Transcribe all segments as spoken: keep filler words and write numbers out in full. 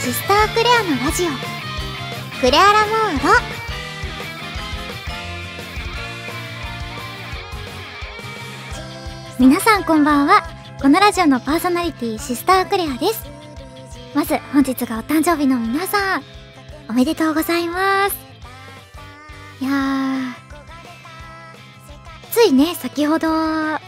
シスタークレアのラジオクレアラモード。皆さんこんばんは。このラジオのパーソナリティシスタークレアです。まず本日がお誕生日の皆さんおめでとうございます。いやー、ついね先ほどあ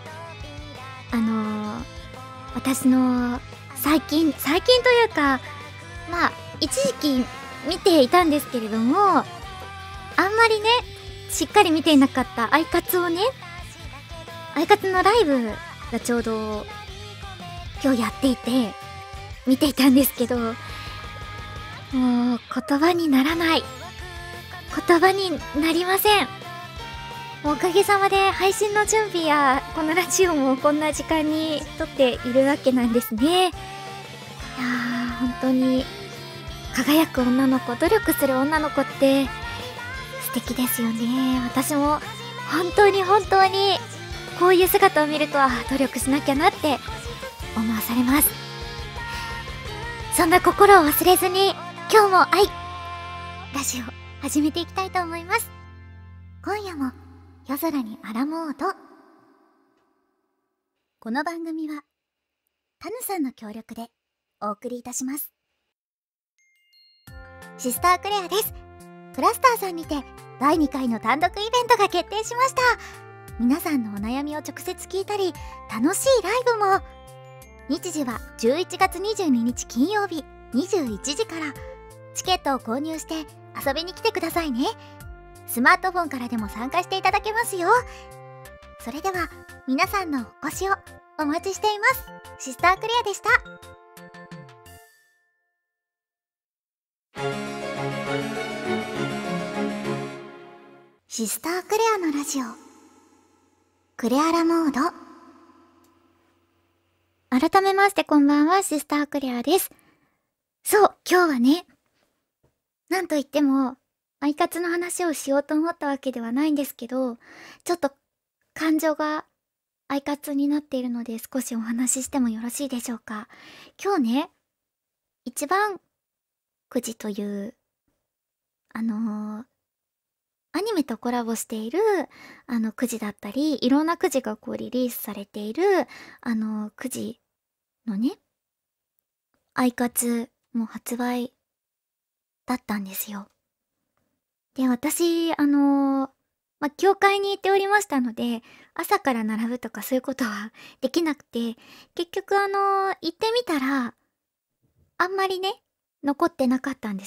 のー、私の最近最近というかまあ一時期見ていたんですけれども、あんまりねしっかり見ていなかったアイカツをね、アイカツのライブがちょうど今日やっていて見ていたんですけど、もう言葉にならない、言葉になりません。おかげさまで配信の準備やこのラジオもこんな時間に撮っているわけなんですね。いやー、本当に輝く女の子、努力する女の子って素敵ですよね。私も本当に本当にこういう姿を見るとは努力しなきゃなって思わされます。そんな心を忘れずに今日も愛ラジオ始めていきたいと思います。今夜も夜空にアラモード。この番組はタヌさんの協力でお送りいたします。シスタークレアです。クラスターさんにてだいにかいの単独イベントが決定しました。皆さんのお悩みを直接聞いたり楽しいライブも。日時はじゅういちがつにじゅうににち金曜日にじゅういちじから。チケットを購入して遊びに来てくださいね。スマートフォンからでも参加していただけますよ。それでは皆さんのお越しをお待ちしています。シスタークレアでした。シスタークレアのラジオクレアラモード。改めましてこんばんは、シスタークレアです。そう、今日はね、なんといってもアイカツの話をしようと思ったわけではないんですけど、ちょっと感情がアイカツになっているので少しお話ししてもよろしいでしょうか。今日ね、一番くじというあのー、アニメとコラボしているあのくじだったり、いろんなくじがこうリリースされているあのくじのね、アイカツも発売だったんですよ。で、私、あのー、まあ、教会に行っておりましたので、朝から並ぶとかそういうことはできなくて、結局あのー、行ってみたら、あんまりね、残ってなかったんです。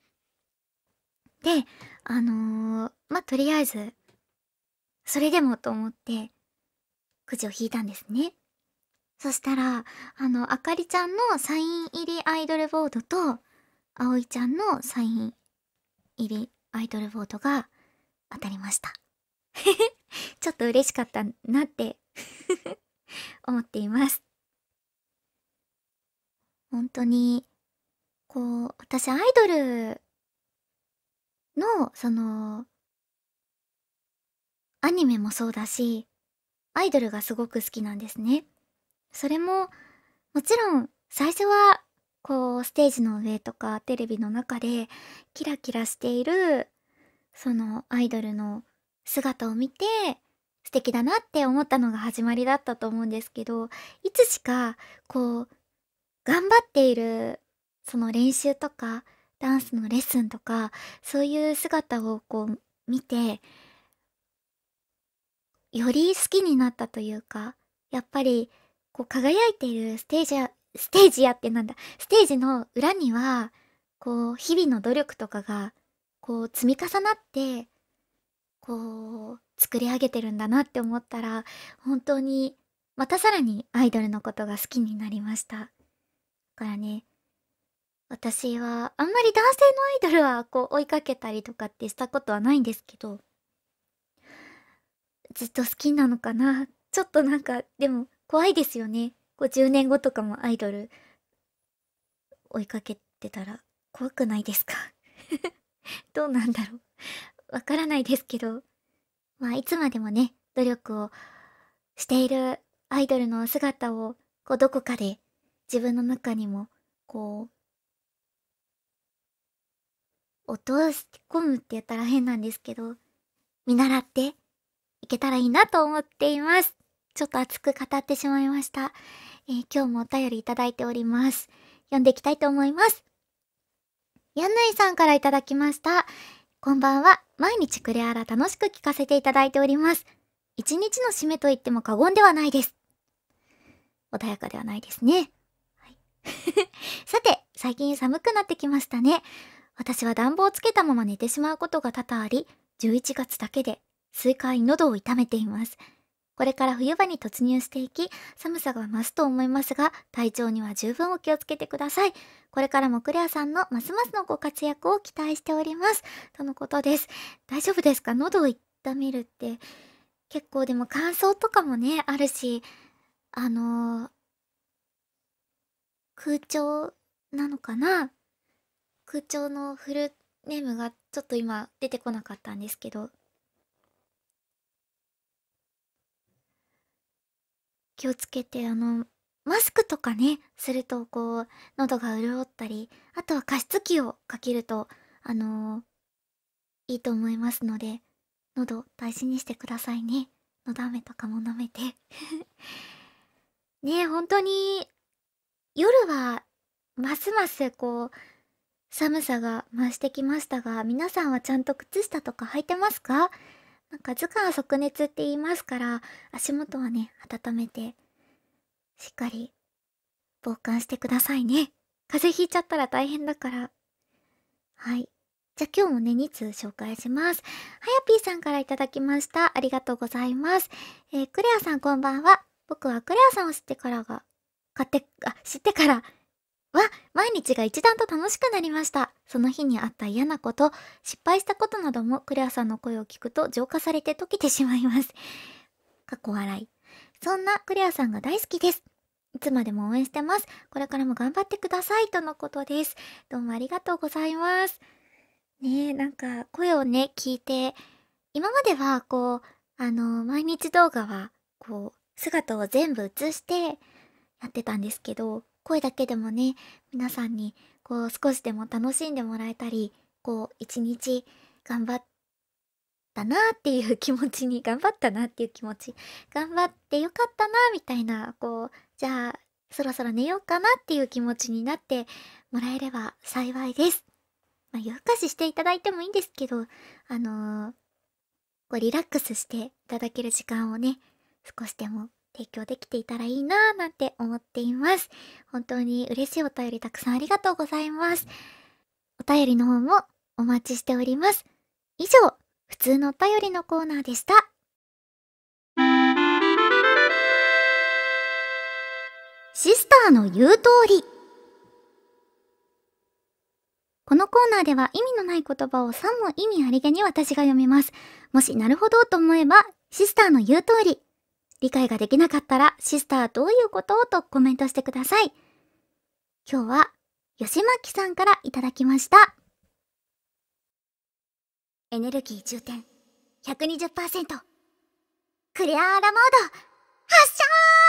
で、あのー、まあ、とりあえず、それでもと思って、くじを引いたんですね。そしたら、あの、あかりちゃんのサイン入りアイドルボードと、あおいちゃんのサイン入りアイドルボードが当たりました。ちょっと嬉しかったなって思っています。本当に、こう、私アイドルの、その、アニメもそうだし、アイドルがすごく好きなんですね。それも、もちろん、最初は、こう、ステージの上とかテレビの中で、キラキラしている、そのアイドルの姿を見て、素敵だなって思ったのが始まりだったと思うんですけど、いつしか、こう、頑張っている、その練習とか、ダンスのレッスンとか、そういう姿をこう、見て、より好きになったというか、やっぱり、こう輝いているステージや、ステージやってなんだ、ステージの裏には、こう、日々の努力とかが、こう、積み重なって、こう、作り上げてるんだなって思ったら、本当に、またさらにアイドルのことが好きになりました。だからね、私は、あんまり男性のアイドルは、こう、追いかけたりとかってしたことはないんですけど、ずっと好きなのかな。ちょっとなんか、でも、怖いですよね。こうじゅうねんごとかもアイドル追いかけてたら怖くないですか？どうなんだろう。わからないですけど、まあいつまでもね、努力をしているアイドルの姿を、こうどこかで自分の中にも、こう、 落とし込むって言ったら変なんですけど、見習っていけたらいいなと思っています。ちょっと熱く語ってしまいました。えー、今日もお便りいただいております。読んでいきたいと思います。やんぬいさんからいただきました。こんばんは。毎日クレアラ楽しく聞かせていただいております。一日の締めと言っても過言ではないです。穏やかではないですね。はい、さて、最近寒くなってきましたね。私は暖房をつけたまま寝てしまうことが多々あり、じゅういちがつだけで数回喉を痛めています。これから冬場に突入していき、寒さが増すと思いますが、体調には十分お気をつけてください。これからもクレアさんのますますのご活躍を期待しております。とのことです。大丈夫ですか？喉を痛めるって、結構でも乾燥とかもね、あるし、あのー、空調なのかな？空調のフルネームがちょっと今出てこなかったんですけど、気をつけて、あの、マスクとかね、するとこう、喉が潤ったり、あとは加湿器をかけると、あのー、いいと思いますので、喉大事にしてくださいね。のど飴とかも飲めて。ねえ、本当に、夜は、ますますこう、寒さが増してきましたが、皆さんはちゃんと靴下とか履いてますか？なんか図鑑即熱って言いますから、足元はね、温めて、しっかり防寒してくださいね。風邪ひいちゃったら大変だから。はい。じゃあ今日もね、に通紹介します。はやぴーさんからいただきました。ありがとうございます。えー、クレアさんこんばんは。僕はクレアさんを知ってからが、買って、あ、知ってから、は、毎日が一段と楽しくなりました。その日にあった嫌なこと、失敗したことなどもクレアさんの声を聞くと浄化されて溶けてしまいます。かっこ笑い。そんなクレアさんが大好きです。いつまでも応援してます。これからも頑張ってください。とのことです。どうもありがとうございます。ねえ、なんか声をね、聞いて、今まではこう、あの、毎日動画は、こう、姿を全部映してやってたんですけど、声だけでもね、皆さんにこう少しでも楽しんでもらえたり、こう一日頑張ったなーっていう気持ちに、頑張ったなっていう気持ち、頑張ってよかったなーみたいな、こう、じゃあそろそろ寝ようかなっていう気持ちになってもらえれば幸いです。まあ、夜更かししていただいてもいいんですけど、あのー、こうリラックスしていただける時間をね、少しでも提供できていたらいいなぁなんて思っています。本当に嬉しいお便りたくさんありがとうございます。お便りの方もお待ちしております。以上、普通のお便りのコーナーでした。シスターの言う通り。このコーナーでは意味のない言葉をさんも意味ありげに私が読みます。もしなるほどと思えば、シスターの言う通り。理解ができなかったら、シスターどういうこととコメントしてください。今日は、吉巻さんからいただきました。エネルギー充填 ひゃくにじゅっパーセント。クレアーラモード発射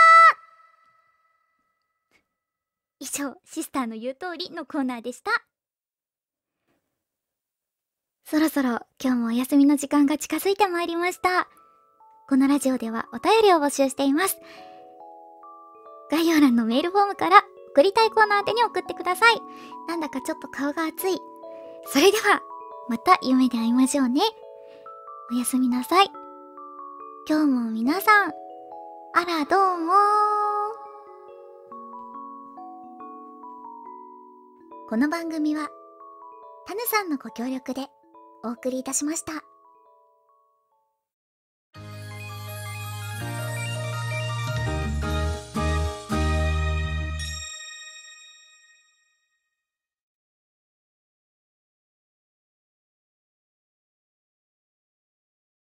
ー。以上、シスターの言う通りのコーナーでした。そろそろ今日もお休みの時間が近づいてまいりました。このラジオではお便りを募集しています。概要欄のメールフォームから送りたいコーナー宛てに送ってください。なんだかちょっと顔が熱い。それでは、また夢で会いましょうね。おやすみなさい。今日も皆さん、あらどうもー。この番組は、タヌさんのご協力でお送りいたしました。